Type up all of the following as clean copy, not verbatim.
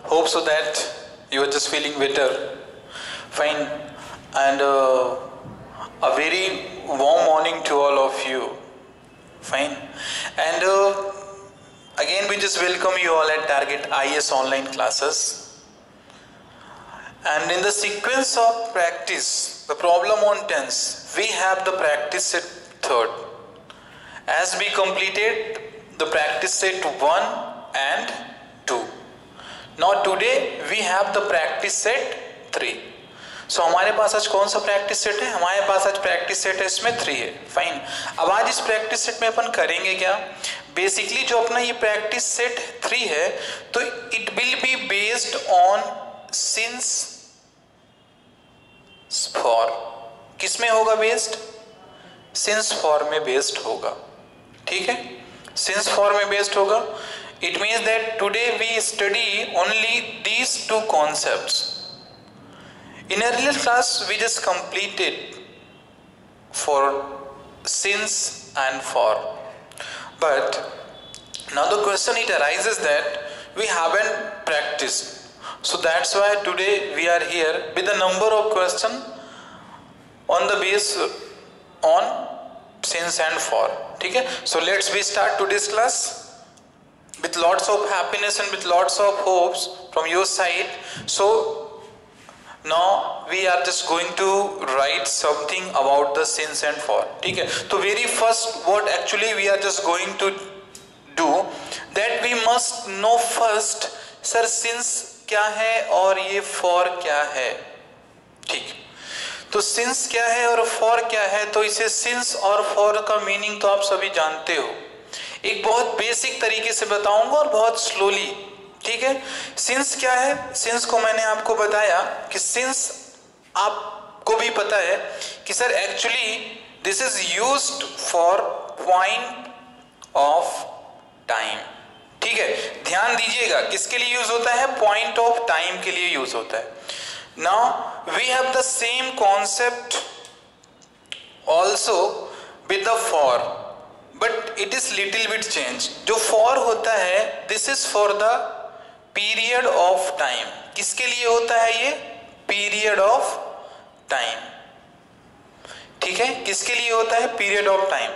Hope so that you are just feeling better. Fine. And a very warm morning to all of you. Fine. And again we just welcome you all at Target IAS online classes. And in the sequence of practice, the problem on tense, we have the practice set 3rd. As we completed the practice set 1 and 2. Now today we have the practice set 3. So हमारे पास आज कौन सा practice set है? हमारे पास आज practice set है, इसमें 3 है. फाइन. अब आज इस प्रैक्टिस सेट में अपन करेंगे क्या? बेसिकली जो अपना ये प्रैक्टिस सेट 3 है, तो it will be based on since for. किस में होगा बेस्ड? सिंस फॉर में बेस्ड होगा. ठीक है, सिंस फॉर में बेस्ड होगा. It means that today we study only these 2 concepts. In earlier class we just completed for since and for, but now the question it arises that we haven't practiced, so that's why today we are here with a number of questions on the base on since and for. ठीक है, so let's we start today's class with lots of happiness and with lots of hopes from your side. So now we are just going to write something about the since and for. ठीक है, तो very first what actually we are just going to do that we must know first sir since क्या है और ये for क्या है. ठीक, तो since क्या है और for क्या है, तो इसे since और for का मीनिंग तो आप सभी जानते हो. एक बहुत बेसिक तरीके से बताऊंगा और बहुत स्लोली. ठीक है, सिंस क्या है? सिंस को मैंने आपको बताया कि सिंस आपको भी पता है कि sir actually this is used for point of time. ठीक है, ध्यान दीजिएगा किसके लिए यूज होता है? पॉइंट ऑफ टाइम के लिए यूज होता है. Now we have the same concept also with the for, but it is little bit change. जो फॉर होता है this is for the period of time. किसके लिए होता है ये? Period of time. ठीक है, किसके लिए होता है? Period of time.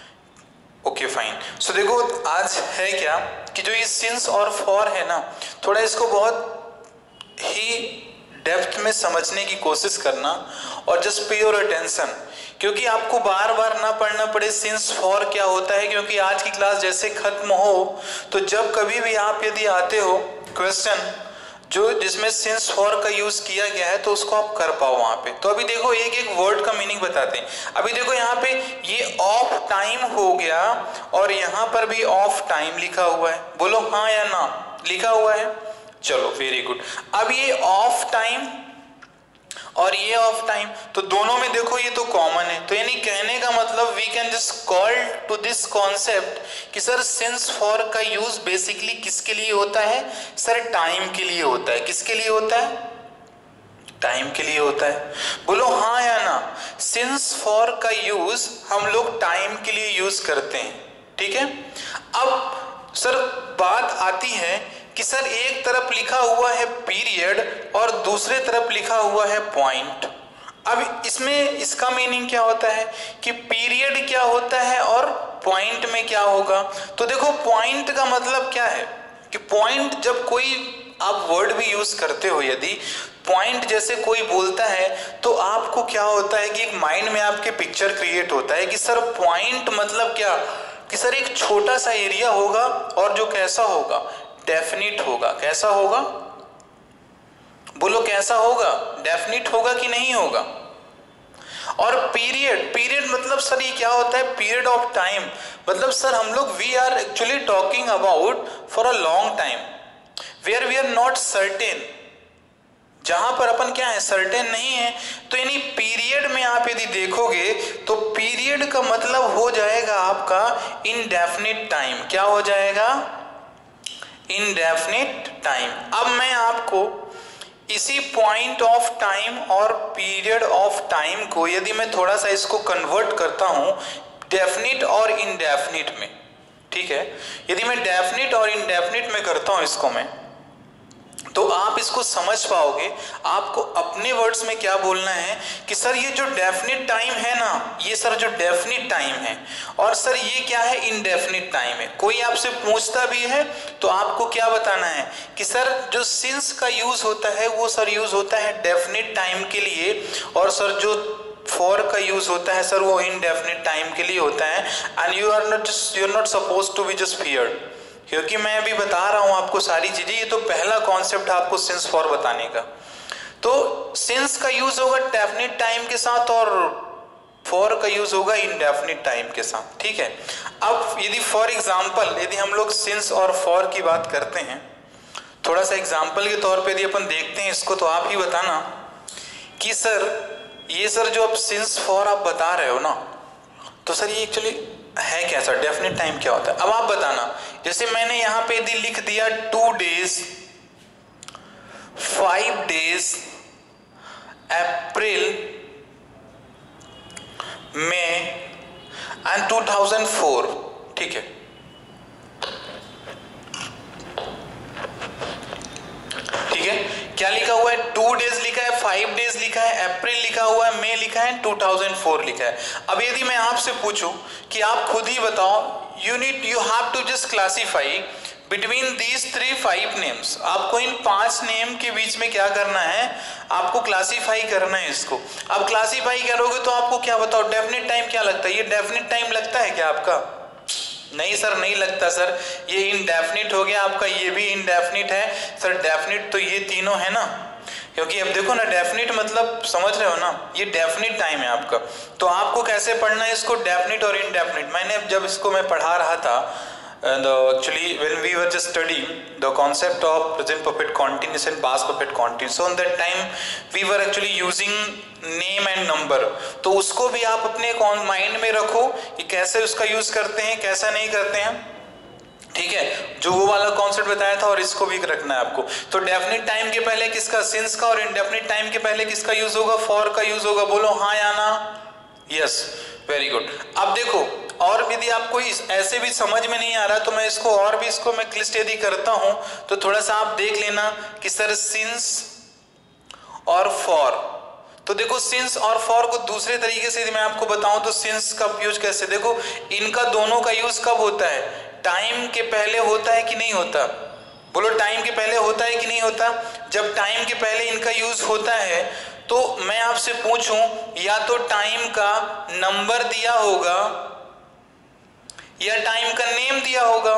Okay fine. So देखो आज है क्या कि जो ये सिंस और फॉर है ना, थोड़ा इसको बहुत ही डेप्थ में समझने की कोशिश करना और जस्ट पे योर अटेंशन, क्योंकि आपको बार बार ना पढ़ना पड़े सिंस फॉर क्या होता है. क्योंकि आज की क्लास जैसे खत्म हो तो जब कभी भी आप यदि आते हो क्वेश्चन जो जिसमें सिंस फॉर का यूज किया गया है तो उसको आप कर पाओ वहां पे. तो अभी देखो एक एक वर्ड का मीनिंग बताते हैं. अभी देखो यहाँ पे ये ऑफ टाइम हो गया और यहाँ पर भी ऑफ टाइम लिखा हुआ है. बोलो हाँ या ना? लिखा हुआ है. चलो वेरी गुड. अब ये ऑफ टाइम और ये ऑफ टाइम, तो दोनों में देखो ये तो कॉमन है. तो यानी कहने का मतलब we can just call to this concept कि सर सिंस फॉर का यूज बेसिकली किसके लिए होता है? सर टाइम के लिए होता है. किसके लिए होता है? टाइम के लिए होता है. बोलो हाँ या ना? सिंस फॉर का यूज हम लोग टाइम के लिए यूज करते हैं. ठीक है, अब सर बात आती है कि सर एक तरफ लिखा हुआ है पीरियड और दूसरे तरफ लिखा हुआ है पॉइंट. अब इसमें इसका मीनिंग क्या होता है कि पीरियड क्या होता है और पॉइंट में क्या होगा? तो देखो पॉइंट का मतलब क्या है कि पॉइंट जब कोई आप वर्ड भी यूज करते हो, यदि पॉइंट जैसे कोई बोलता है तो आपको क्या होता है कि एक माइंड में आपके पिक्चर क्रिएट होता है कि सर पॉइंट मतलब क्या, कि सर एक छोटा सा एरिया होगा और जो कैसा होगा? डेफिनिट होगा. कैसा होगा? बोलो कैसा होगा? डेफिनिट होगा कि नहीं होगा? और पीरियड, पीरियड मतलब सर ये क्या होता है? Period of time. मतलब सर हम लोग we are actually talking about for a long time where we are not certain. जहां पर अपन क्या है? सर्टेन नहीं है. तो यानी पीरियड में आप यदि देखोगे तो पीरियड का मतलब हो जाएगा आपका इनडेफिनिट टाइम. क्या हो जाएगा? Indefinite time. अब मैं आपको इसी पॉइंट ऑफ टाइम और पीरियड ऑफ टाइम को यदि मैं थोड़ा सा इसको कन्वर्ट करता हूं डेफिनिट और इनडेफिनिट में, ठीक है, यदि मैं डेफिनिट और इनडेफिनिट में करता हूं इसको मैं, तो आप इसको समझ पाओगे। आपको अपने वर्ड्स में क्या बोलना है कि सर ये जो डेफिनिट टाइम है ना, ये सर जो डेफिनिट टाइम है, और सर ये क्या है, इनडेफिनिट टाइम है। कोई आपसे पूछता भी है तो आपको क्या बताना है कि सर जो सिंस का यूज होता है वो सर यूज होता है डेफिनिट टाइम के लिए, और सर जो फॉर का यूज होता है सर वो इनडेफिनिट टाइम के लिए होता है। And you are not suppose to be just feared, क्योंकि मैं अभी बता रहा हूं आपको सारी चीजें। ये तो पहला कॉन्सेप्ट है आपको सिंस फॉर बताने का। तो सिंस का यूज होगा डेफिनिट टाइम के साथ और फॉर का यूज होगा इनडेफिनिट टाइम के साथ, ठीक है। अब यदि फॉर एग्जांपल यदि हम लोग सिंस और फॉर की बात करते हैं, थोड़ा सा एग्जांपल के तौर पे यदि अपन देखते हैं इसको, तो आप ही बताना कि सर ये सर जो आप सिंस फॉर आप बता रहे हो ना, तो सर ये एक्चुअली है क्या सर, डेफिनेट टाइम क्या होता है। अब आप बताना, जैसे मैंने यहां पे यदि लिख दिया 2 days 5 days अप्रैल में एंड 2004, ठीक है, ठीक है। क्या लिखा हुआ है, 2 days लिखा है, 5 days लिखा है, अप्रैल लिखा हुआ है, मई लिखा है, 2004 लिखा है। अब यदि मैं आपसे पूछूं कि आप खुद ही बताओ, you have to just classify between these 3-5 names. आपको इन 5 नेम के बीच में क्या करना है, आपको क्लासीफाई करना है इसको। अब क्लासीफाई करोगे तो आपको क्या बताओ, डेफिनेट टाइम क्या लगता है, ये डेफिनेट टाइम लगता है क्या आपका? नहीं सर, नहीं लगता सर, ये इनडेफिनिट हो गया आपका, ये भी इनडेफिनिट है सर। डेफिनिट तो ये तीनों है ना, क्योंकि अब देखो ना, डेफिनिट मतलब समझ रहे हो ना, ये डेफिनिट टाइम है आपका। तो आपको कैसे पढ़ना है इसको, डेफिनिट और इनडेफिनिट। मैंने जब इसको मैं पढ़ा रहा था, actually when we were just studying the concept of present perfect continuous and past perfect continuous, so on that time we were actually using name and number। तो उसको भी आप अपने माइंड में रखो कि कैसे उसका यूज करते हैं, कैसा नहीं करते हैं, ठीक है। जो वो वाला कॉन्सेप्ट बताया था और इसको भी रखना है आपको। तो डेफिनिट टाइम के पहले किसका, सिंस का, और इनडेफिनिट टाइम के पहले किसका यूज होगा, फॉर का यूज होगा। बोलो हाँ या ना, यस, वेरी गुड। अब देखो, और यदि आपको ऐसे भी समझ में नहीं आ रहा तो मैं इसको और भी इसको मैं लिस्ट यदि करता हूं तो थोड़ा सा आप देख लेना कि सर सिंस और फॉर। तो देखो सिंस और फॉर को दूसरे तरीके से यदि मैं आपको बताऊं तो सिंस का यूज कैसे, देखो इनका दोनों का यूज कब होता है, टाइम के पहले होता है कि नहीं होता। बोलो टाइम के पहले होता है कि नहीं होता। जब टाइम के पहले इनका यूज होता है तो मैं आपसे पूछूं, या तो टाइम का नंबर दिया होगा या टाइम का नेम दिया होगा।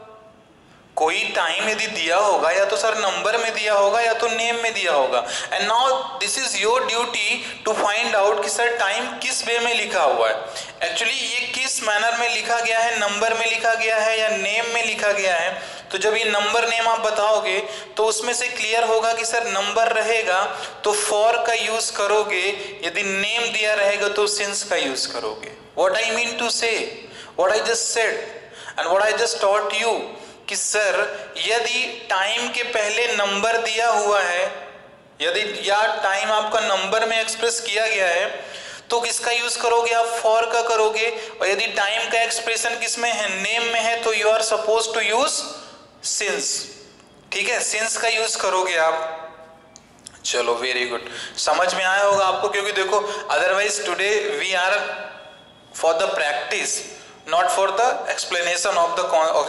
कोई टाइम यदि दिया होगा या तो सर नंबर में दिया होगा या तो नेम में दिया होगा। And now this is your duty to find out कि सर टाइम किस वे में लिखा हुआ है, एक्चुअली ये किस मैनर में लिखा गया है, नंबर में लिखा गया है या नेम में लिखा गया है। तो जब ये नंबर नेम आप बताओगे तो उसमें से क्लियर होगा कि सर नंबर रहेगा तो फॉर का यूज करोगे, यदि नेम दिया रहेगा तो सिंस का यूज करोगे। What I mean to say, what I just said and what I just taught you कि सर यदि टाइम के पहले नंबर दिया हुआ है, यदि या टाइम आपका नंबर में एक्सप्रेस किया गया है तो किसका यूज करोगे आप, फॉर का करोगे। और यदि टाइम का एक्सप्रेशन किस में है, नेम में है, तो you are suppose to use since, ठीक है, सिंस का यूज करोगे आप। चलो वेरी गुड, समझ में आया होगा आपको, क्योंकि देखो otherwise today we are for the practice not for the explanation of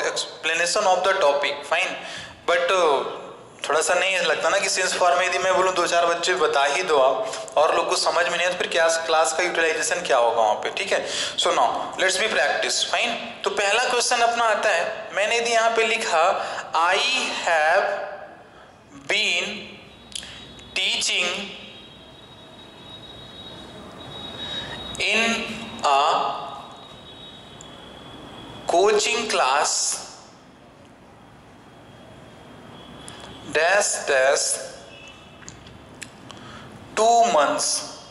the topic, fine, but थोड़ा सा नहीं लगता ना कि सिंस फॉर में यदि मैं बोलूँ 2-4 बच्चे बता ही दो आप और लोग को समझ में नहीं है तो फिर क्या क्लास का यूटिलाइजेशन क्या होगा वहाँ पे, ठीक है। So now let's be practice, fine. तो पहला क्वेश्चन अपना आता है, मैंने यदि यहाँ पे लिखा I have been teaching in a coaching class dash dash 2 months,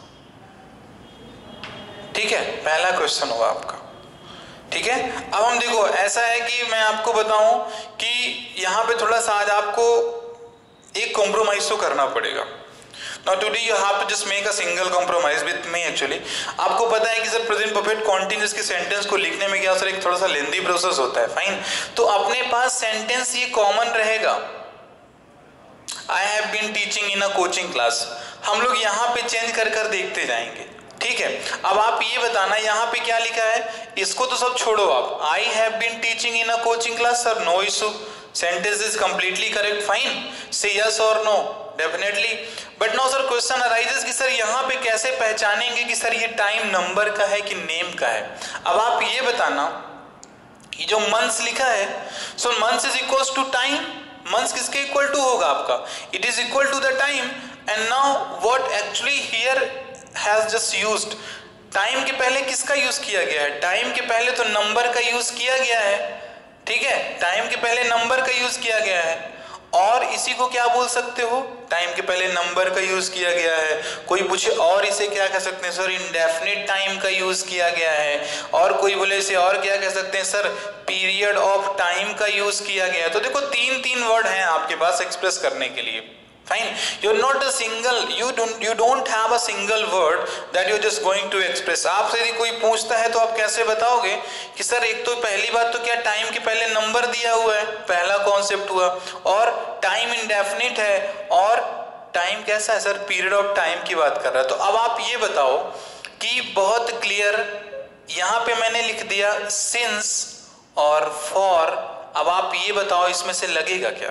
ठीक है, पहला क्वेश्चन होगा आपका, ठीक है। अब हम देखो ऐसा है कि मैं आपको बताऊं कि यहां पे थोड़ा सा आज आपको एक कॉम्प्रोमाइज तो करना पड़ेगा। Now today you have to just make a single compromise with me actually। आपको पता है कि सर प्रेजेंट परफेक्ट कॉन्टिन्यूअस के सेंटेंस को लिखने में क्या सर एक थोड़ा सा लेंथी प्रोसेस होता है, फाइन। तो अपने पास सेंटेंस ये कॉमन रहेगा, I have been teaching in a coaching class. हम लोग यहाँ पे चेंज कर कर देखते जाएंगे, ठीक है। अब आप ये बताना यहाँ पे क्या लिखा है, इसको तो सब छोड़ो आप। I have been teaching in a coaching class, sir no issue, sentence is completely correct, fine, say yes और no, definitely. But now sir question arises कि सर यहाँ पे कैसे पहचानेंगे कि सर ये टाइम नंबर का है कि नेम का है। अब आप ये बताना, ये जो मंथ्स लिखा है, so months is equals to time, months किसके इक्वल टू होगा आपका, it is equal to the time. And now what actually here has just used, time के पहले किसका यूज किया गया है, टाइम के पहले तो नंबर का यूज किया गया है, ठीक है, टाइम के पहले नंबर का यूज किया गया है। और इसी को क्या बोल सकते हो, टाइम के पहले नंबर का यूज किया गया है। कोई पूछे और इसे क्या कह सकते हैं, सर इंडेफिनिट टाइम का यूज किया गया है। और कोई बोले इसे और क्या कह सकते हैं, सर पीरियड ऑफ टाइम का यूज किया गया है। तो देखो तीन तीन वर्ड हैं आपके पास एक्सप्रेस करने के लिए, fine. You are not a single, you don't have a single word that you're just going to express। आपसे यदि कोई पूछता है तो आप कैसे बताओगे कि सर एक तो पहली बात तो क्या टाइम के पहले नंबर दिया हुआ है, पहला कॉन्सेप्ट हुआ, और टाइम इंडेफिनिट है, और टाइम कैसा है सर, पीरियड ऑफ टाइम की बात कर रहा है। तो अब आप ये बताओ कि बहुत क्लियर यहाँ पे मैंने लिख दिया सिंस और फॉर। अब आप ये बताओ इसमें से लगेगा क्या,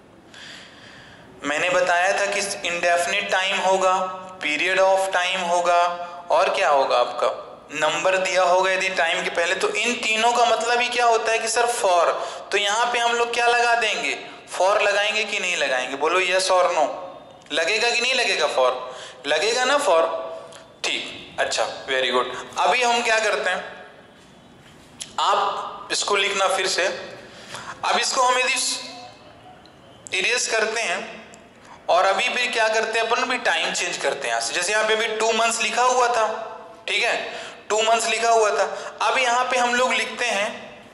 मैंने बताया था कि इंडेफिनिट टाइम होगा, पीरियड ऑफ टाइम होगा, और क्या होगा आपका नंबर दिया होगा यदि टाइम के पहले। तो इन तीनों का मतलब ही क्या होता है कि सर फॉर। तो यहाँ पे हम लोग क्या लगा देंगे, फॉर लगाएंगे कि नहीं लगाएंगे, बोलो यस और नो, लगेगा कि नहीं लगेगा, फॉर लगेगा ना, फॉर, ठीक, अच्छा, वेरी गुड। अभी हम क्या करते हैं, आप इसको लिखना फिर से। अब इसको हम यदि इरेज करते हैं और अभी भी क्या करते हैं अपन, भी टाइम चेंज करते हैं। जैसे यहाँ पे भी 2 मंथ्स लिखा हुआ था, ठीक है, 2 मंथ्स लिखा हुआ था। अब यहाँ पे हम लोग लिखते हैं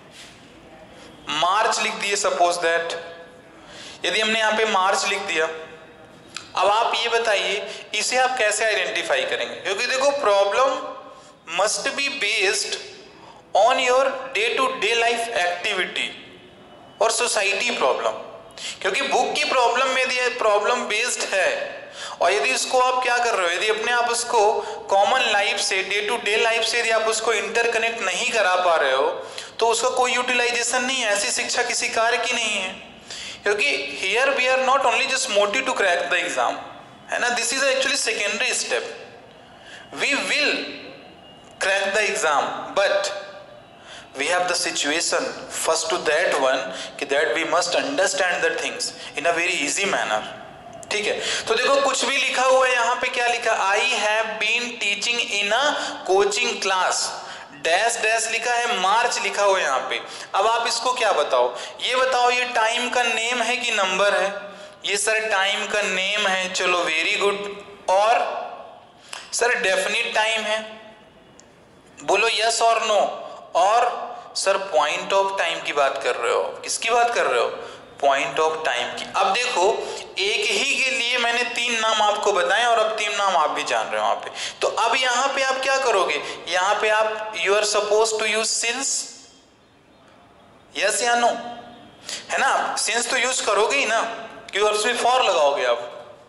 मार्च लिख दिए, सपोज दैट, यदि हमने यहाँ पे मार्च लिख दिया। अब आप ये बताइए इसे आप कैसे आइडेंटिफाई करेंगे, क्योंकि देखो problem must be based on your day to day life activity और सोसाइटी प्रॉब्लम। क्योंकि बुक की प्रॉब्लम में यदि प्रॉब्लम बेस्ड है और यदि उसको आप क्या कर रहे हो, यदि अपने आप उसको कॉमन लाइफ से, डे टू डे लाइफ से यदि आप उसको इंटरकनेक्ट नहीं करा पा रहे हो तो उसका कोई यूटिलाइजेशन नहीं है, ऐसी शिक्षा किसी कार्य की नहीं है। क्योंकि here we are not only just motive to crack the exam, है ना, this is actually secondary step. We will crack the exam but we have the situation first to that one कि that we must understand the things in a very easy manner, ठीक है। तो देखो कुछ भी लिखा हुआ है यहाँ पे, क्या लिखा, I have been teaching in a coaching class, dash dash लिखा है, मार्च लिखा हुआ है यहाँ पे। अब आप इसको क्या बताओ, ये बताओ ये टाइम का नेम है कि नंबर है, ये सर टाइम का नेम है, चलो वेरी गुड। और सर डेफिनिट टाइम है, बोलो यस और नो। और सर पॉइंट ऑफ टाइम की बात कर रहे हो, किसकी बात कर रहे हो, पॉइंट ऑफ टाइम की। अब देखो एक ही के लिए मैंने 3 नाम आपको बताए और अब 3 नाम आप भी जान रहे हो वहां पे। तो अब यहाँ पे आप क्या करोगे, यहाँ पे आप you are suppose to use since, yes या नो, है ना, सिंस तो यूज करोगे ही ना, क्यों उसमें फॉर लगाओगे आप।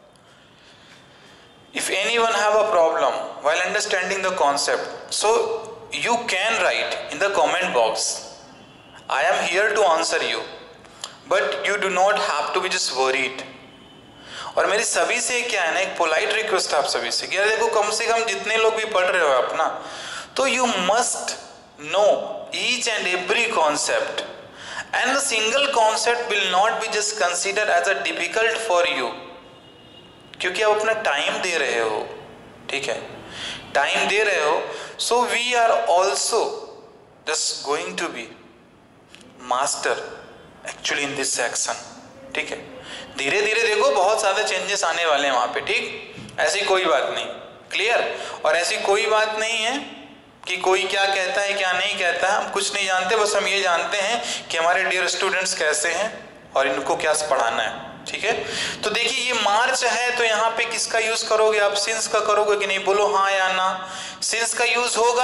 If anyone have a problem while understanding the concept, so you can write in the comment box, I am here to answer you, but you do not have to be just worried। और मेरी सभी से क्या है ना, एक polite request आप सभी से, क्या देखो कम से कम जितने लोग भी पढ़ रहे हो अपना, तो you must know each and every concept, and the single concept will not be just considered as a difficult for you, क्योंकि आप अपना टाइम दे रहे हो, ठीक है, टाइम दे रहे हो। So we are also just going to be master actually in this section, ठीक है। धीरे धीरे देखो बहुत सारे चेंजेस आने वाले हैं वहां पे, ठीक, ऐसी कोई बात नहीं, क्लियर। और ऐसी कोई बात नहीं है कि कोई क्या कहता है क्या नहीं कहता है, हम कुछ नहीं जानते, बस हम ये जानते हैं कि हमारे डियर स्टूडेंट्स कैसे हैं और इनको क्या पढ़ाना है, ठीक है। तो देखिए ये मार्च है, तो यहाँ पे किसका यूज करोगे आप, सिंस का करोगे कि नहीं, बोलो हाँ या ना। सिंस का यूज होगा,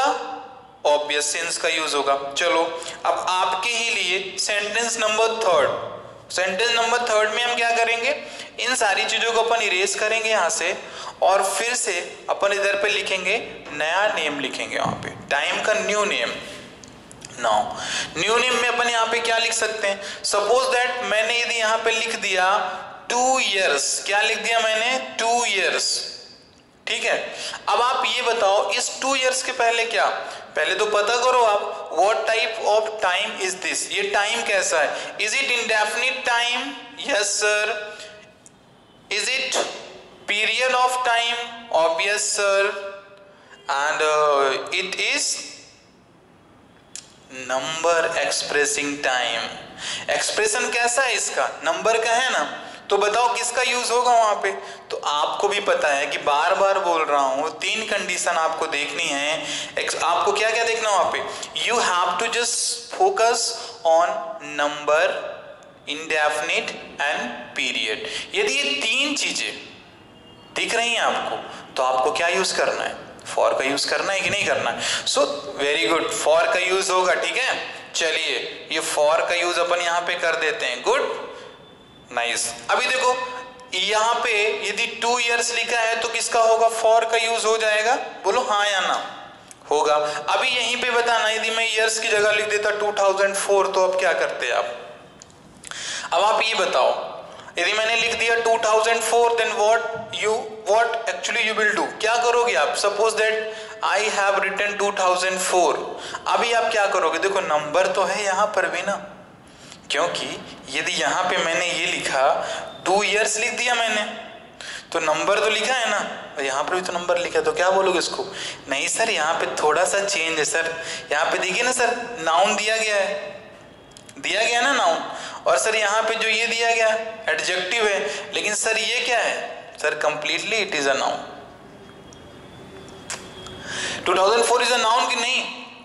ऑब्वियस सिंस का यूज होगा। चलो अब आपके ही लिए सेंटेंस नंबर 3, सेंटेंस नंबर 3 में हम क्या करेंगे, इन सारी चीजों को अपन इरेज करेंगे यहां से और फिर से अपन इधर पे लिखेंगे नया नेम लिखेंगे वहां पे, टाइम का new name. Now new name में अपन यहाँ पे क्या लिख सकते हैं, सपोज दैट मैंने यदि यहाँ पे लिख दिया 2 years, क्या लिख दिया मैंने 2 years, ठीक है। अब आप ये बताओ इस 2 years के पहले क्या, पहले तो पता करो आप what type of time is this, ये टाइम कैसा है, is it indefinite time, yes sir, is it period of time, obvious sir, and it is number expressing time, expression कैसा है इसका, नंबर का है ना, तो बताओ किसका यूज होगा वहां पे। तो आपको भी पता है कि बार बार बोल रहा हूं 3 कंडीशन आपको देखनी है, आपको क्या क्या देखना वहां पे, you have to just focus on number, indefinite and period. यदि ये 3 चीजें दिख रही हैं आपको तो आपको क्या यूज करना है, फॉर का यूज करना है कि नहीं करना है। सो वेरी गुड, फॉर का यूज होगा, ठीक है। चलिए ये फॉर का यूज अपन यहां पे कर देते हैं, गुड, नाइस। अभी देखो यहां पे यदि 2 years लिखा है तो किसका होगा, फॉर का यूज हो जाएगा, बोलो हाँ या ना, होगा। अभी यहीं पे बताना, यदि मैं ईयर्स की जगह लिख देता 2004 तो अब क्या करते आप, अब आप ये बताओ यदि मैंने लिख दिया 2004 then what actually you will do, क्या करोगे आप, suppose that I have written 2004, अभी आप क्या करोगे, देखो नंबर तो है यहां पर भी ना, क्योंकि यदि यहां पे मैंने ये लिखा 2 years लिख दिया मैंने तो नंबर तो लिखा है ना, और यहाँ पर भी तो नंबर लिखा है, तो क्या बोलोगे इसको, नहीं सर यहाँ पे थोड़ा सा चेंज है सर, यहाँ पे देखिए ना सर नाउन दिया गया है, दिया गया ना नाउन, और सर यहाँ पे जो ये दिया गया एडजेक्टिव है, लेकिन सर ये क्या है, sir completely it is a noun. 2004 is a noun कि नहीं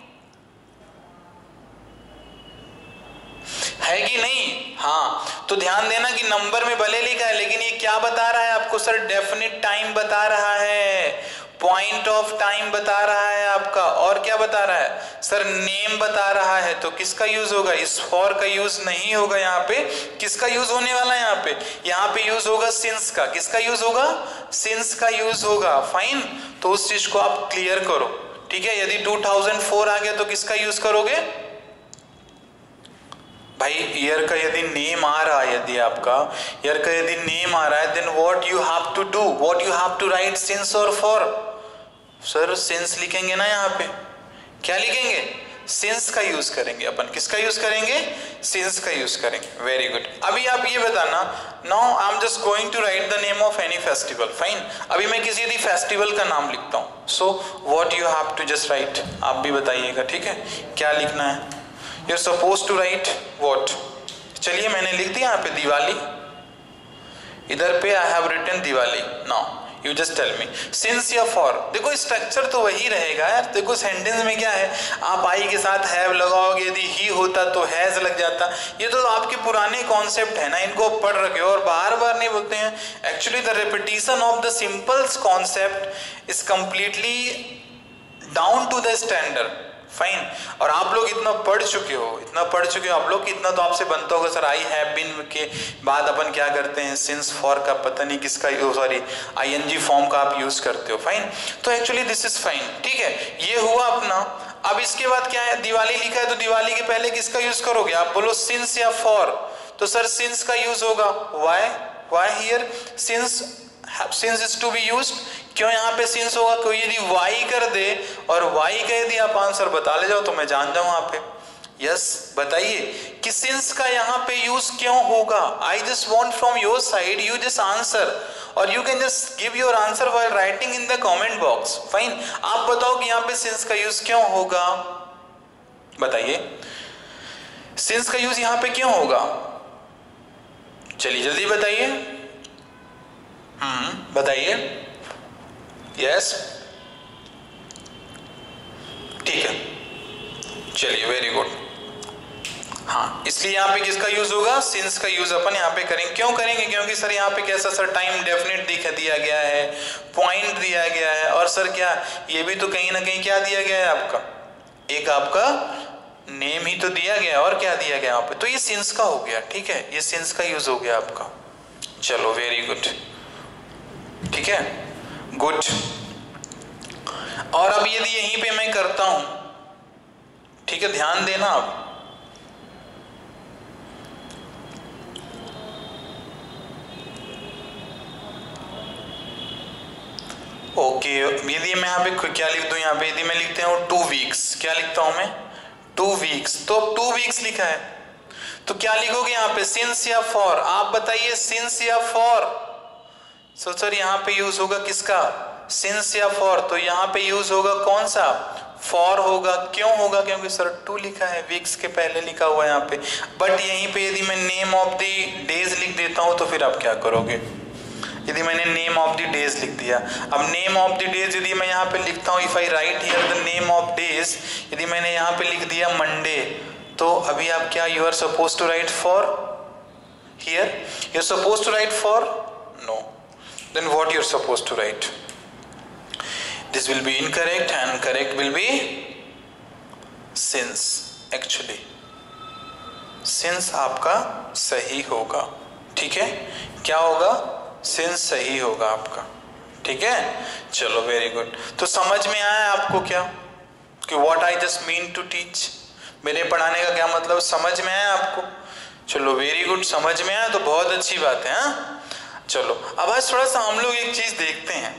है कि नहीं, हाँ। तो ध्यान देना कि नंबर में भले लिखा है लेकिन ये क्या बता रहा है आपको, सर डेफिनिट टाइम बता रहा है, पॉइंट ऑफ टाइम बता रहा है आपका, और क्या बता रहा है सर, नेम बता रहा है। तो किसका यूज होगा, इस फॉर का यूज नहीं होगा यहाँ पे, किसका यूज होने वाला है यहाँ पे यूज होगा सिंस का, किसका यूज होगा, सिंस का यूज होगा, फाइन। तो उस चीज को आप क्लियर करो, ठीक है। यदि 2004 आ गया तो किसका यूज करोगे भाई, ईयर का यदि नेम आ रहा है, यदि आपका ईयर का यदि नेम आ रहा है then what you have to do, what you have to write, since और फॉर, सर सिंस लिखेंगे ना, यहाँ पे क्या लिखेंगे, सिंस का यूज करेंगे अपन, किसका यूज करेंगे, सिंस का यूज करेंगे, वेरी गुड। अभी आप ये बताना, now I am just going to write the name of any festival, fine. अभी मैं किसी यदि फेस्टिवल का नाम लिखता हूं, so what you have to just write, आप भी बताइएगा, ठीक है, क्या लिखना है, you are suppose to write what. चलिए मैंने लिख दिया यहाँ पे दिवाली, इधर पे I have written Diwali, now you just tell me since या फॉर। देखो स्ट्रक्चर तो वही रहेगा यार, देखो सेंटेंस में क्या है, आप आई के साथ हैव लगाओगे, यदि ही होता तो हैज लग जाता, ये तो आपके पुराने कॉन्सेप्ट है ना, इनको पढ़ रखे हो और बार बार नहीं बोलते हैं। Actually the repetition of the simple concept is completely down to the standard, fine. और आप लोग इतना पढ़ चुके हो आप लोग, इतना तो आपसे बनता होगा सर, आई हैव बीन के बाद अपन क्या करते हैं, सिंस फॉर का पता नहीं किसका, सॉरी आईएनजी फॉर्म का आप यूज करते हो, फाइन। तो एक्चुअली दिस इज फाइन, ठीक है, ये हुआ अपना। अब इसके बाद क्या है, दिवाली लिखा है तो दिवाली के पहले किसका यूज करोगे, आप बोलो सिंस या फॉर, तो सर सिंस का यूज होगा, why here since is to be used, क्यों यहाँ पे सिंस होगा, कोई यदि वाई कर दे और वाई का यदि आप आंसर बता ले जाओ तो मैं जान जाऊं यहाँ पे, यस बताइए कि सिंस का यहाँ पे यूज क्यों होगा। I just want from your side you just answer, और you can just give your answer while writing in the comment box, fine. आप बताओ कि यहाँ पे सिंस का यूज क्यों होगा, बताइए सिंस का यूज यहाँ पे क्यों होगा, चलिए जल्दी बताइए, बताइए, यस ठीक है, चलिए वेरी गुड। हाँ, इसलिए यहाँ पे किसका यूज होगा, सिंस का यूज अपन यहाँ पे करेंगे, क्यों करेंगे, क्योंकि सर यहाँ पे कैसा सर टाइम डेफिनेट दिया गया है, पॉइंट दिया गया है, और सर क्या ये भी तो कहीं ना कहीं क्या दिया गया है आपका, एक आपका नेम ही तो दिया गया और क्या दिया गया यहाँ पे, तो ये सिंस का हो गया, ठीक है, ये सिंस का यूज हो गया आपका। चलो वेरी गुड, ठीक है, गुड। और अब यदि यहीं पे मैं करता हूं, ठीक है, ध्यान देना आप, ओके, यदि मैं यहाँ पे क्या लिख दूं, यहाँ पे यदि मैं लिखते हूँ 2 वीक्स, क्या लिखता हूं मैं 2 वीक्स, तो अब 2 वीक्स लिखा है, तो क्या लिखोगे यहाँ पे, सिंस या फॉर, आप बताइए सिंस या फॉर। सो सर यहाँ पे यूज होगा किसका, सिंस या फॉर, तो यहाँ पे यूज होगा कौन सा, फॉर होगा। क्यों होगा, क्योंकि सर 2 लिखा है, वीक्स के पहले लिखा हुआ है यहाँ पे। बट यहीं पे यदि मैं नेम ऑफ द डेज लिख देता हूं तो फिर आप क्या करोगे, यदि मैंने नेम ऑफ द डेज लिख दिया, अब नेम ऑफ द डेज यदि मैं यहाँ पे लिखता हूँ, if I write here the name of days, यदि मैंने यहाँ पे लिख दिया मंडे, तो अभी आप क्या, you are suppose to write for here, you are suppose to write for, no, then what you are suppose to write, this will be incorrect and correct will be since. Actually since आपका सही होगा, ठीक है, क्या होगा, since सही होगा आपका, ठीक है। चलो वेरी गुड, तो समझ में आया आपको क्या, कि what I just mean to teach, मेरे पढ़ाने का क्या मतलब, समझ में आया आपको। चलो वेरी गुड, समझ में आया तो बहुत अच्छी बात है। हाँ चलो, अब आज थोड़ा सा हम लोग एक चीज देखते हैं,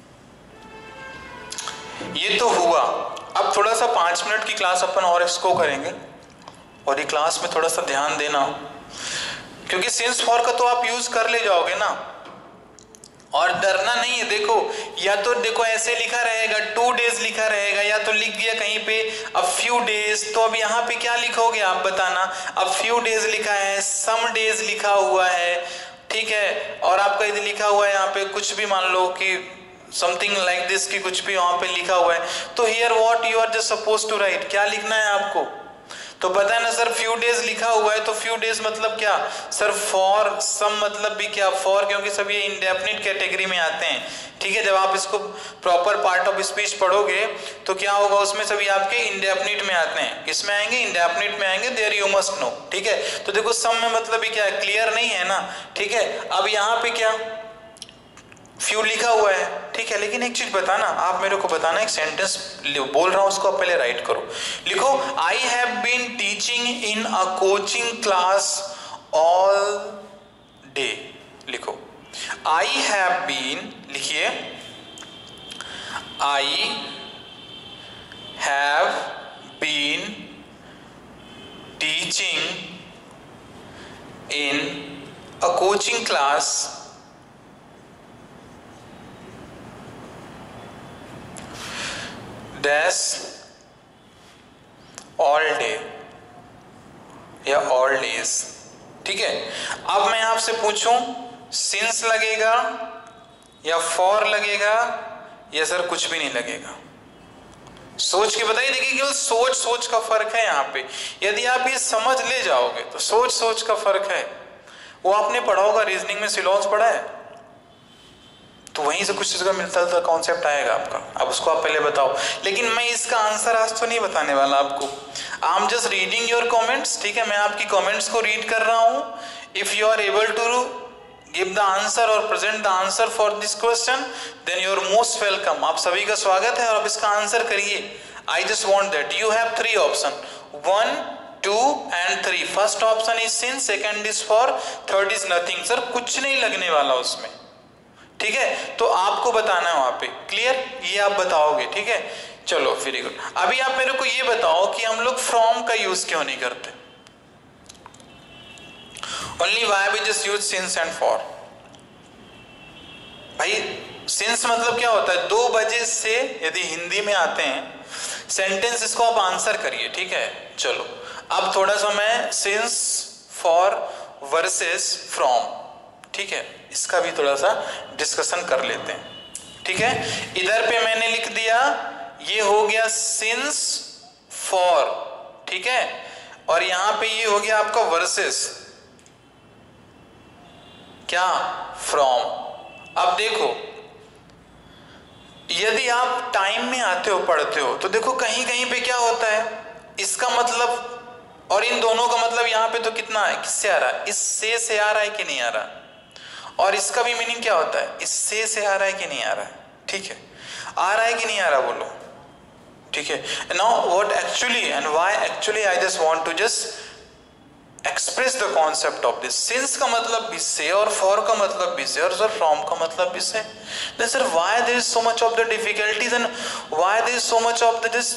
ये तो हुआ, अब थोड़ा सा 5 मिनट की क्लास अपन और इसको करेंगे, और ये क्लास में थोड़ा सा ध्यान देना, क्योंकि सिंस फॉर का तो आप यूज कर ले जाओगे ना, और डरना नहीं है। देखो, या तो देखो ऐसे लिखा रहेगा 2 डेज लिखा रहेगा, या तो लिख दिया कहीं पे अ फ्यू डेज, तो अब यहाँ पे क्या लिखोगे आप बताना, अ फ्यू डेज लिखा है, सम डेज लिखा हुआ है, ठीक है, और आपका यदि लिखा हुआ है यहाँ पे कुछ भी, मान लो कि समथिंग लाइक दिस की कुछ भी वहां पे लिखा हुआ है, तो here what you are just suppose to write, क्या लिखना है आपको, तो पता है ना सर, फ्यू डेज लिखा हुआ है, तो फ्यू डेज मतलब क्या सर, फॉर, सम मतलब भी क्या, फॉर, क्योंकि सब ये इंडेफिनिट कैटेगरी में आते हैं, ठीक है। जब आप इसको प्रॉपर पार्ट ऑफ स्पीच पढ़ोगे तो क्या होगा, उसमें सभी आपके इंडेफिनिट में आते हैं, किसमें आएंगे, इंडेफिनिट में आएंगे, देयर यू मस्ट नो, ठीक है। तो देखो सम में मतलब भी क्या है, क्लियर नहीं है ना, ठीक है। अब यहाँ पे क्या फ्यू लिखा हुआ है, ठीक है, लेकिन एक चीज बताना, आप मेरे को बताना, एक सेंटेंस बोल रहा हूं उसको आप पहले राइट करो, लिखो, I have been teaching in a coaching class all day, लिखो, आई हैव बीन, लिखिए, I have been teaching in a coaching class dash all day या ऑल डेज, ठीक है। अब मैं आपसे पूछूं, सिंस लगेगा या फॉर लगेगा या सर कुछ भी नहीं लगेगा, सोच के बताइए। देखिए केवल सोच का फर्क है यहाँ पे, यदि आप ये समझ ले जाओगे तो सोच का फर्क है, वो आपने पढ़ा होगा, रीजनिंग में सिलॉन्स पढ़ा है, तो वहीं से कुछ चीज का मिलता जुलता कॉन्सेप्ट आएगा आपका, अब उसको आप पहले बताओ। लेकिन मैं इसका आंसर आज तो नहीं बताने वाला आपको, I am just reading your comments, ठीक है, मैं आपकी कमेंट्स को रीड कर रहा हूं। If you are able to give the answer और present the answer for this question, then you are most welcome, आप सभी का स्वागत है, और आप इसका आंसर करिए। I just want that you have 3 option, 1, 2 and 3। First option is since, second is for, third is nothing. Sir कुछ नहीं लगने वाला उसमें, ठीक है, तो आपको बताना है वहां पे, क्लियर, ये आप बताओगे, ठीक है। चलो वेरी गुड, अभी आप मेरे को ये बताओ कि हम लोग फ्रॉम का यूज क्यों नहीं करते, only why we just use since and for. भाई सिंस मतलब क्या होता है, 2 बजे से, यदि हिंदी में आते हैं सेंटेंस, इसको आप आंसर करिए, ठीक है। चलो अब थोड़ा सा मैं सिंस, फॉर वर्सेस फ्रॉम, ठीक है, इसका भी थोड़ा सा डिस्कशन कर लेते हैं, ठीक है। इधर पे मैंने लिख दिया, ये हो गया सिंस फॉर, ठीक है, और यहां पे ये हो गया आपका वर्सेस क्या, फ्रॉम। अब देखो, यदि आप टाइम में आते हो, पढ़ते हो, तो देखो कहीं कहीं पे क्या होता है, इसका मतलब और इन दोनों का मतलब यहाँ पे तो कितना है, किससे आ रहा है, इससे से आ रहा है कि नहीं आ रहा है। और इसका भी मीनिंग क्या होता है, इससे से आ रहा है कि नहीं आ रहा है। ठीक है, आ रहा है कि नहीं आ रहा बोलो। ठीक है, now what actually and why actually I just want to just express the concept of this. Since का मतलब भी से और फॉर का मतलब भी से और सर फ्रॉम का मतलब भी से। Then sir why there is so much of the difficulties and why there is so much of this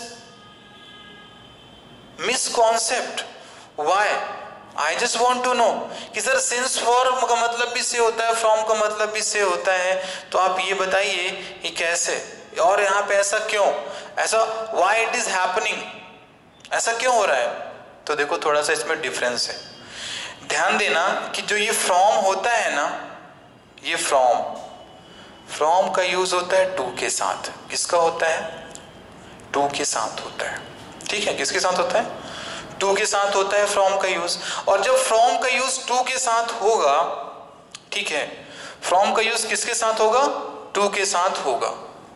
misconception, why? I just want to know कि सर सिंस फॉर का मतलब भी से होता है, फ्रॉम का मतलब भी से होता है, तो आप ये बताइए कि कैसे, और यहाँ पे ऐसा क्यों, ऐसा व्हाई इट इज हैपनिंग, ऐसा क्यों हो रहा है। तो देखो थोड़ा सा इसमें डिफरेंस है, ध्यान देना कि जो ये फ्रॉम होता है ना, ये फ्रॉम का यूज होता है टू के साथ। किसका होता है, टू के साथ होता है। ठीक है, किसके साथ होता है, टू के साथ होता है फ्रॉम का यूज। और जब फ्रॉम का यूज टू के साथ होगा, ठीक है, फ्रॉम का यूज किसके साथ होगा, टू के साथ होगा,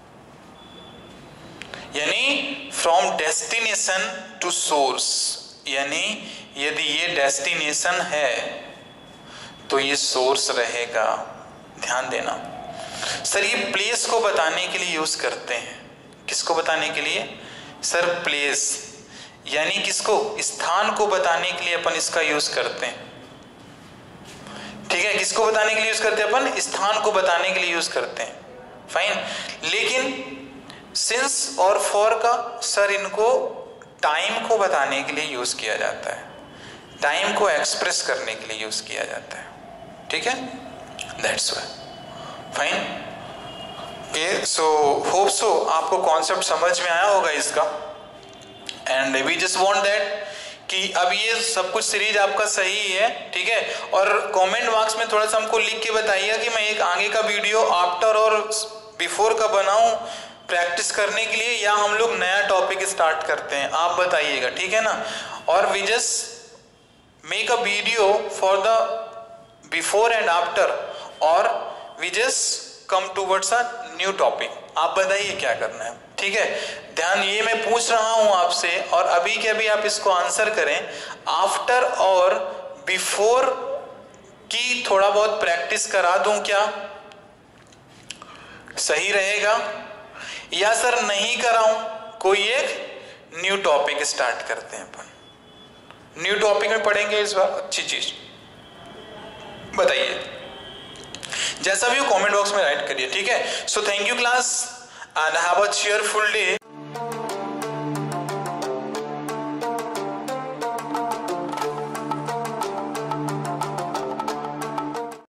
यानी फ्रॉम डेस्टिनेशन टू सोर्स, यानी यदि ये डेस्टिनेशन है तो ये सोर्स रहेगा। ध्यान देना सर, ये प्लेस को बताने के लिए यूज करते हैं। किसको बताने के लिए सर, प्लेस, यानी किसको, स्थान को बताने के लिए अपन इसका यूज करते हैं। ठीक है, किसको बताने के लिए यूज करते हैं अपन, स्थान को बताने के लिए यूज करते हैं। फाइन, लेकिन सिंस और फॉर का सर इनको टाइम को बताने के लिए यूज किया जाता है, टाइम को एक्सप्रेस करने के लिए यूज किया जाता है। ठीक है, that's why. Fine, so hope so आपको कॉन्सेप्ट समझ में आया होगा इसका। And we just want that कि अब ये सब कुछ सीरीज आपका सही है। ठीक है, और कमेंट बॉक्स में थोड़ा सा हमको लिख के बताइएगा कि मैं एक आगे का वीडियो आफ्टर और बिफोर का बनाऊं प्रैक्टिस करने के लिए, या हम लोग नया टॉपिक स्टार्ट करते हैं, आप बताइएगा। ठीक है ना, और we just make a video for the before and after, और we just come towards a new topic. आप बताइए क्या करना है। ठीक है, ध्यान, ये मैं पूछ रहा हूं आपसे और अभी के अभी आप इसको आंसर करें। आफ्टर और बिफोर की थोड़ा बहुत प्रैक्टिस करा दूं क्या, सही रहेगा, या सर नहीं कराऊं, कोई एक न्यू टॉपिक स्टार्ट करते हैं अपन, न्यू टॉपिक में पढ़ेंगे इस बार अच्छी चीज, बताइए। जैसा भी हो कमेंट बॉक्स में राइट करिए। ठीक है, so thank you class and have a cheerful day.